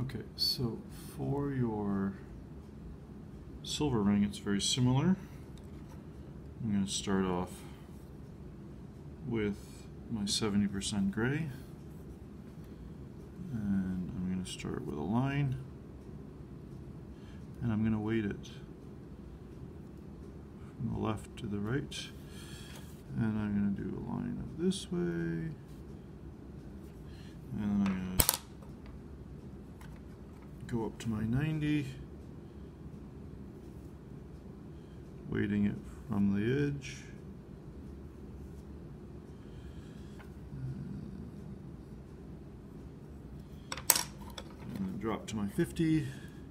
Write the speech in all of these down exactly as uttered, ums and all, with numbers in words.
Okay, so for your silver ring, it's very similar. I'm going to start off with my seventy percent gray, and I'm going to start with a line, and I'm going to weight it from the left to the right, and I'm going to do a line of this way, and then I'm going to go up to my ninety, weighting it from the edge, and then drop to my fifty.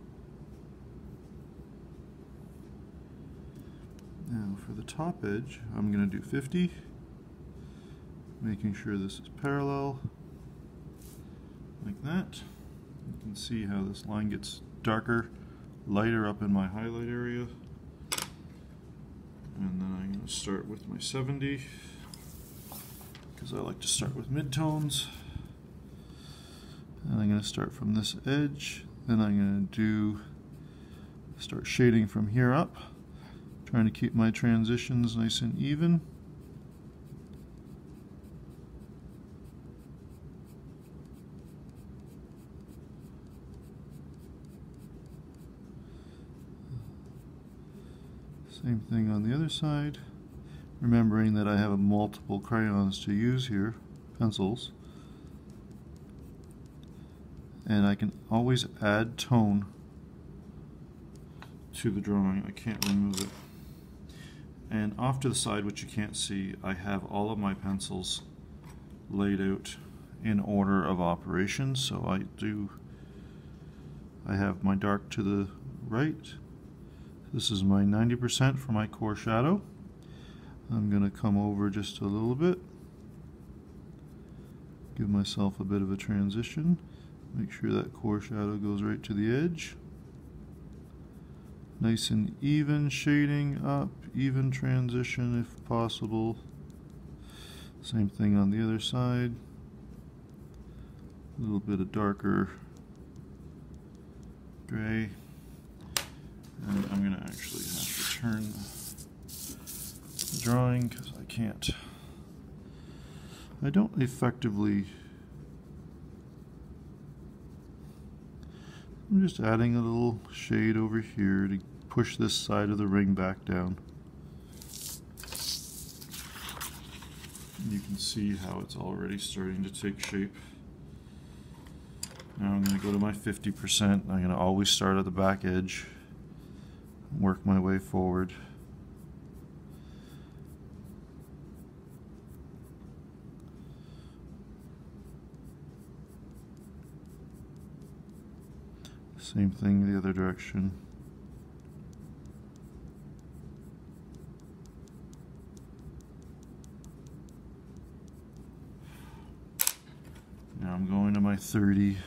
Now for the top edge, I'm going to do fifty, making sure this is parallel, like that. You can see how this line gets darker, lighter up in my highlight area. And then I'm going to start with my seventy, because I like to start with midtones. And I'm going to start from this edge, then I'm going to do start shading from here up, trying to keep my transitions nice and even. Same thing on the other side, remembering that I have multiple crayons to use here, pencils, and I can always add tone to the drawing. I can't remove it. And off to the side, which you can't see, I have all of my pencils laid out in order of operations. So I do, I have my dark to the right. This is my ninety percent for my core shadow. I'm going to come over just a little bit, give myself a bit of a transition, make sure that core shadow goes right to the edge. Nice and even shading up, even transition if possible. Same thing on the other side. A little bit of darker gray. And I'm going to actually have to turn the drawing because I can't. I don't effectively. I'm just adding a little shade over here to push this side of the ring back down. You can see how it's already starting to take shape. Now I'm going to go to my fifty percent. I'm going to always start at the back edge. Work my way forward. Same thing the other direction. Now I'm going to my thirty.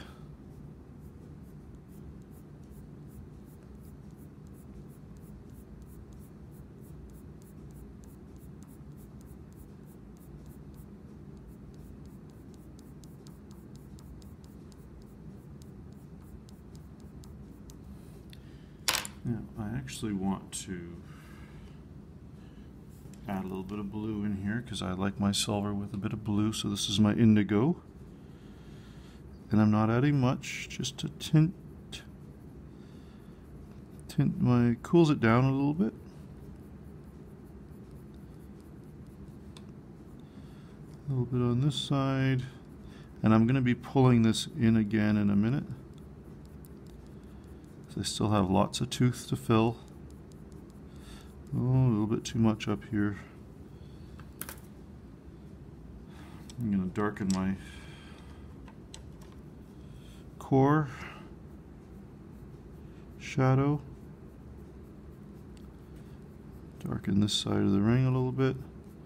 Now, I actually want to add a little bit of blue in here because I like my silver with a bit of blue, so this is my indigo. And I'm not adding much, just a tint. Tint my, cools it down a little bit. A little bit on this side. And I'm going to be pulling this in again in a minute. I still have lots of tooth to fill. Oh, a little bit too much up here. I'm going to darken my core shadow. Darken this side of the ring a little bit.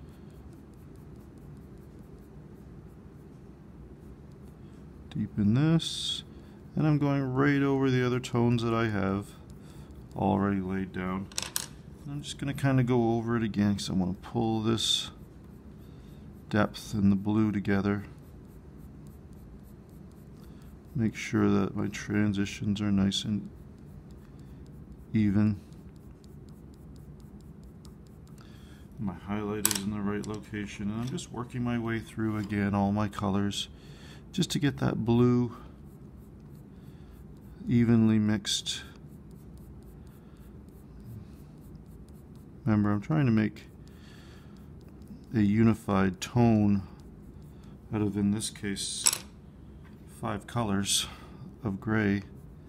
Deepen this. And I'm going right over the other tones that I have already laid down. I'm just going to kind of go over it again because I want to pull this depth and the blue together. Make sure that my transitions are nice and even. My highlight is in the right location, and I'm just working my way through again all my colors just to get that blue evenly mixed. Remember, I'm trying to make a unified tone out of, in this case, five colors of gray.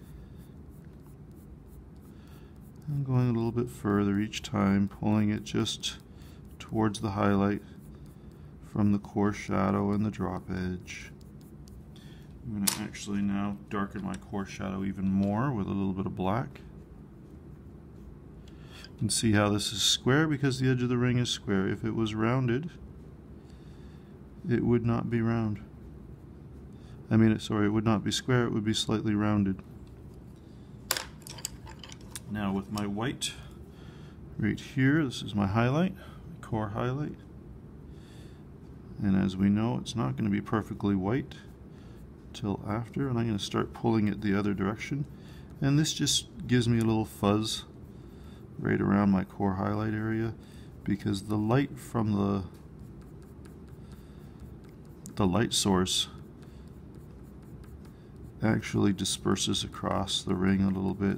I'm going a little bit further each time, pulling it just towards the highlight from the core shadow and the drop edge. I'm going to actually now darken my core shadow even more with a little bit of black. You can see how this is square because the edge of the ring is square. If it was rounded, it would not be round. I mean, sorry, it would not be square, it would be slightly rounded. Now with my white right here, this is my highlight, my core highlight. And as we know, it's not going to be perfectly white till after, and I'm going to start pulling it the other direction. And this just gives me a little fuzz right around my core highlight area, because the light from the the light source actually disperses across the ring a little bit.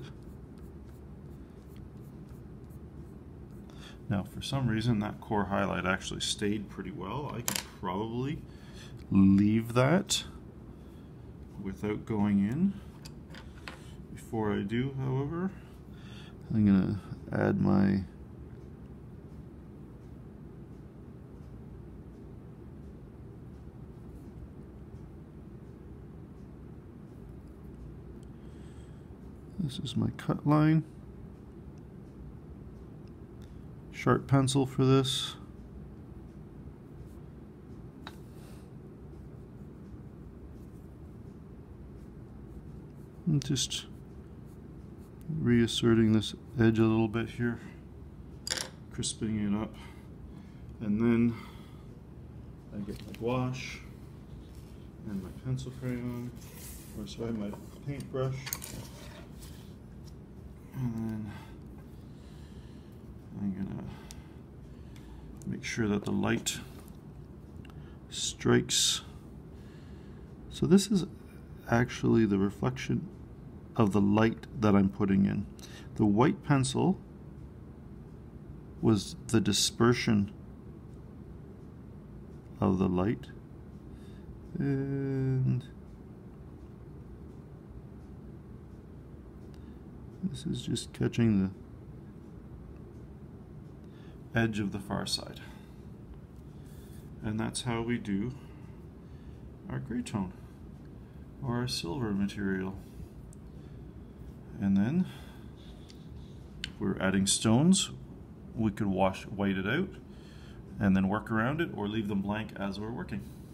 Now, for some reason, that core highlight actually stayed pretty well. I could probably leave that without going in. Before I do, however, I'm going to add my this is my cut line. Sharp pencil for this. And just reasserting this edge a little bit here, crisping it up, and then I get my gouache and my pencil crayon, or sorry, my paintbrush, and then I'm gonna make sure that the light strikes. So this is actually the reflection of the light that I'm putting in. The white pencil was the dispersion of the light, and this is just catching the edge of the far side. And that's how we do our gray tone or our silver material. And then if we're adding stones, we could wash white it out and then work around it, or leave them blank as we're working.